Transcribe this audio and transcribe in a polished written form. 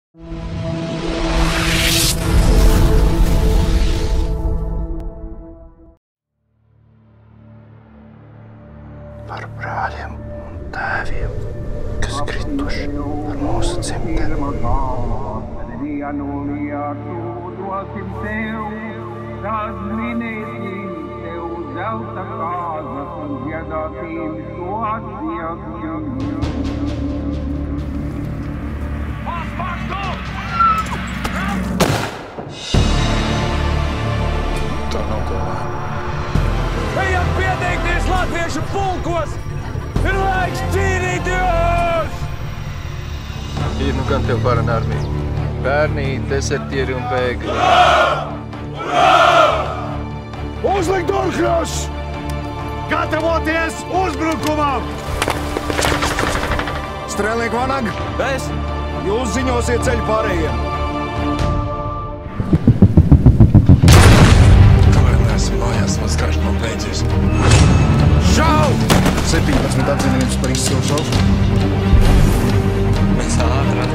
Par brāļiem un tēviem, kas krituši par mūsu dzimteni. Tad minēsim tev zelta kāzas un dziedāsim to atsieksim. Tā nav domāta. Ejam pieteikties latviešu pulkos! Ir laiks cīnīties! Ir nu gan tev varena armija. Bērni, desertieri un bēgļi. Uzlikt durkļus! Gatavoties uzbrukumam! Strēlnieku vanaga! Es? Jūs ziņosiet ceļu pārējiem! Kamēr neesam mājās, mans karš nav beidzies. Šau! 17 atzinījums par izcilu šaušanu. Mēs ātri